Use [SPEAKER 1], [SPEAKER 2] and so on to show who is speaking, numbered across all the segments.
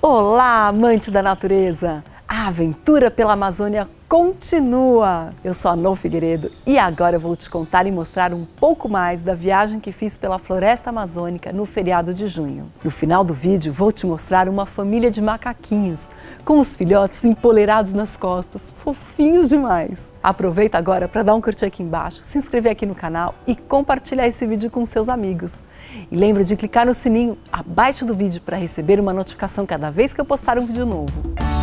[SPEAKER 1] Olá, amante da natureza! A aventura pela Amazônia continua! Eu sou a Nô Figueiredo e agora eu vou te contar e mostrar um pouco mais da viagem que fiz pela floresta amazônica no feriado de junho. No final do vídeo vou te mostrar uma família de macaquinhos com os filhotes empoleirados nas costas, fofinhos demais! Aproveita agora para dar um curtir aqui embaixo, se inscrever aqui no canal e compartilhar esse vídeo com seus amigos. E lembra de clicar no sininho abaixo do vídeo para receber uma notificação cada vez que eu postar um vídeo novo.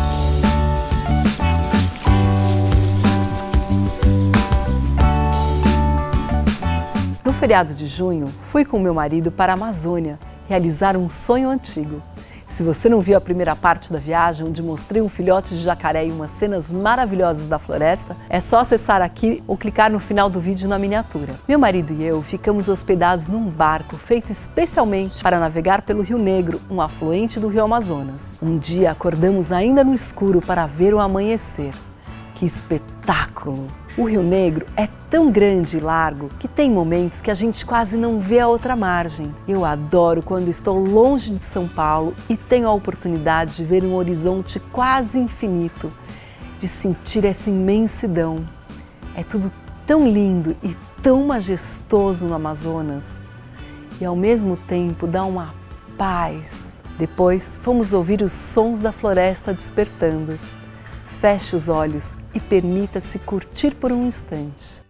[SPEAKER 1] No feriado de junho, fui com meu marido para a Amazônia realizar um sonho antigo. Se você não viu a primeira parte da viagem, onde mostrei um filhote de jacaré e umas cenas maravilhosas da floresta, é só acessar aqui ou clicar no final do vídeo na miniatura. Meu marido e eu ficamos hospedados num barco feito especialmente para navegar pelo Rio Negro, um afluente do Rio Amazonas. Um dia acordamos ainda no escuro para ver o amanhecer. Que espetáculo! O Rio Negro é tão grande e largo que tem momentos que a gente quase não vê a outra margem. Eu adoro quando estou longe de São Paulo e tenho a oportunidade de ver um horizonte quase infinito, de sentir essa imensidão. É tudo tão lindo e tão majestoso no Amazonas e ao mesmo tempo dá uma paz. Depois fomos ouvir os sons da floresta despertando. Feche os olhos e permita-se curtir por um instante.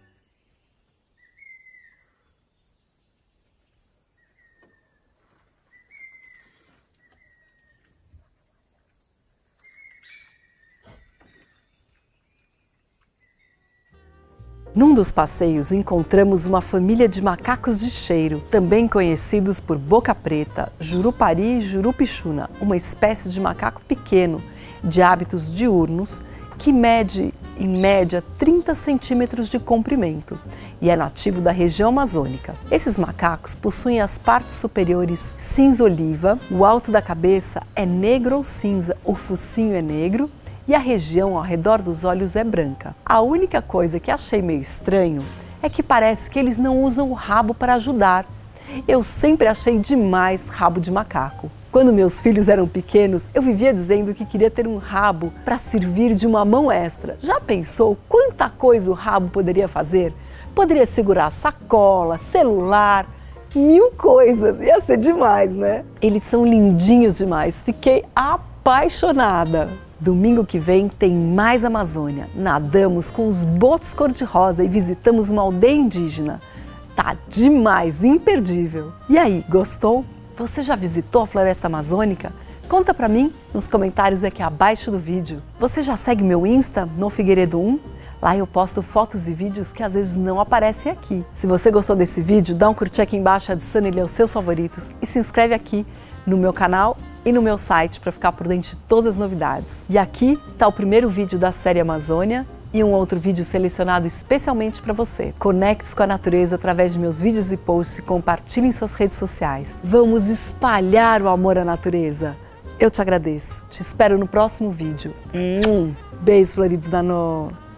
[SPEAKER 1] Num dos passeios encontramos uma família de macacos de cheiro, também conhecidos por boca preta, jurupari e jurupixuna, uma espécie de macaco pequeno, de hábitos diurnos, que mede em média 30 centímetros de comprimento e é nativo da região amazônica. Esses macacos possuem as partes superiores cinza-oliva, o alto da cabeça é negro ou cinza, o focinho é negro e a região ao redor dos olhos é branca. A única coisa que achei meio estranho é que parece que eles não usam o rabo para ajudar. Eu sempre achei demais rabo de macaco. Quando meus filhos eram pequenos, eu vivia dizendo que queria ter um rabo para servir de uma mão extra. Já pensou quanta coisa o rabo poderia fazer? Poderia segurar sacola, celular, mil coisas. Ia ser demais, né? Eles são lindinhos demais. Fiquei apaixonada. Domingo que vem tem mais Amazônia. Nadamos com os botos cor-de-rosa e visitamos uma aldeia indígena. Tá demais, imperdível. E aí, gostou? Você já visitou a floresta amazônica? Conta pra mim nos comentários aqui abaixo do vídeo. Você já segue meu Insta, Nô Figueiredo 1? Lá eu posto fotos e vídeos que às vezes não aparecem aqui. Se você gostou desse vídeo, dá um curtir aqui embaixo, adicione ele aos seus favoritos e se inscreve aqui no meu canal e no meu site para ficar por dentro de todas as novidades. E aqui está o primeiro vídeo da série Amazônia e um outro vídeo selecionado especialmente para você. Conecte-se com a natureza através de meus vídeos e posts e compartilhe em suas redes sociais. Vamos espalhar o amor à natureza. Eu te agradeço. Te espero no próximo vídeo. Beijos floridos da Nô!